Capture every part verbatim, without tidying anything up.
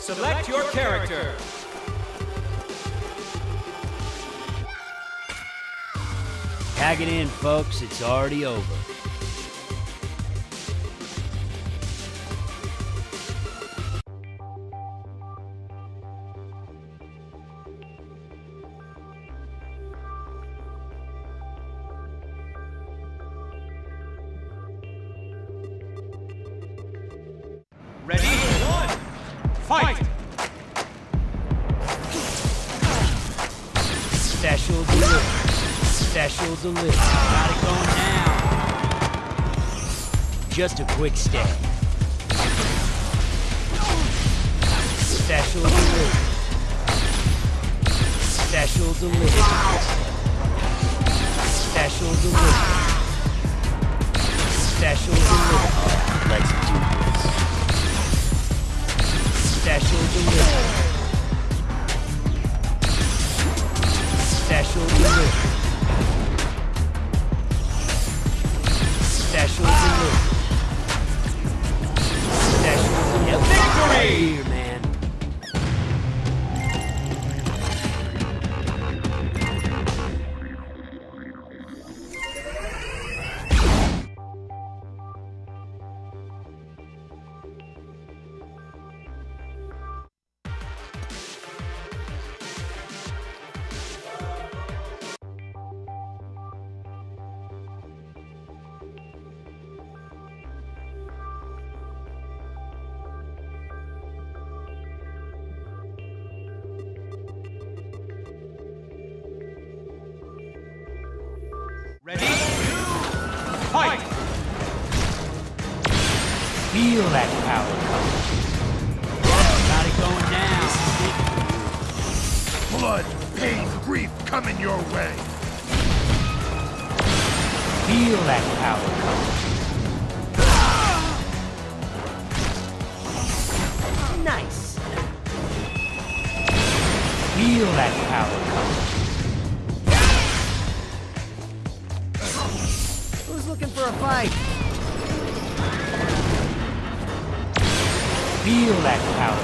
Select your character. Tag it in, folks. It's already over. Ready? One. Fight! Special delivery. Special delivery. Got it going now. Just a quick step. Special delivery. Special delivery. Special delivery. Special delivery. Let's do this. Special delivery. Special delivery. Special delivery. Special delivery. Victory! Here, man. Ready? Fight! Feel that power coming. Got it going now. Blood, pain, grief coming your way. Feel that power coming. Nice. Feel that power coming. Who's looking for a fight? Feel that power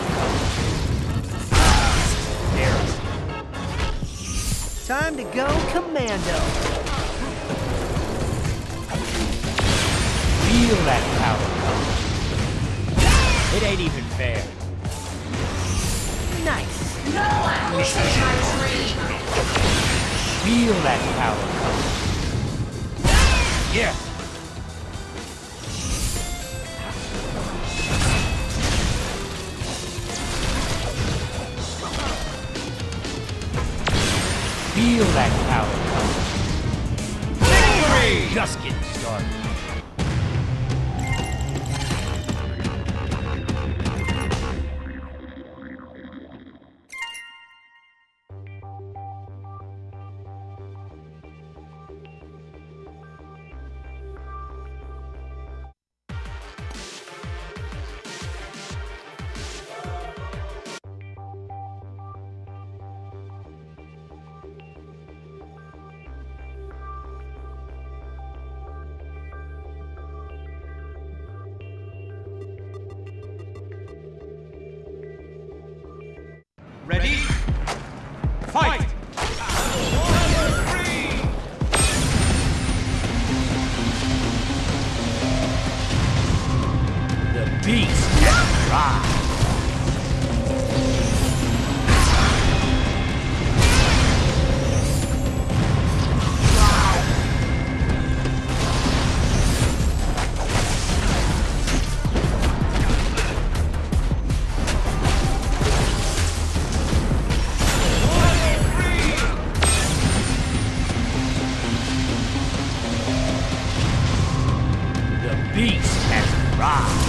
coming. There it is. Time to go commando. Feel that power coming. It ain't even fair. Nice. No one wishes I was free. Feel that power coming. Yeah. Feel that power coming. Victory! Just getting started. Ready? Fight! The beast has arrived. The beast has arrived.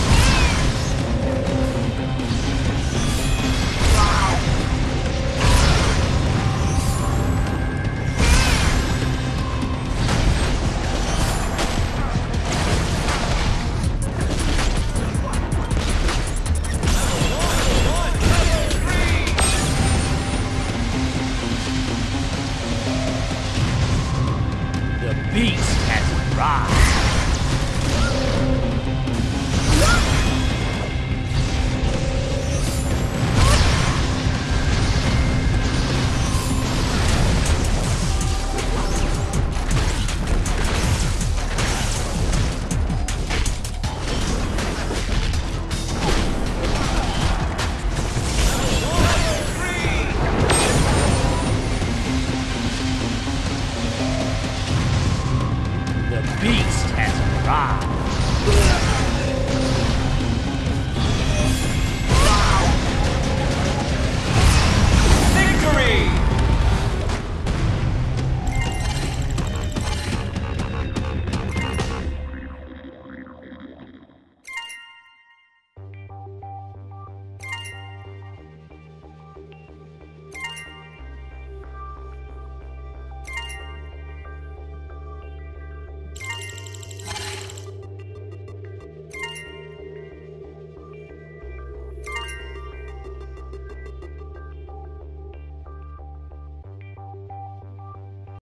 The beast has arrived.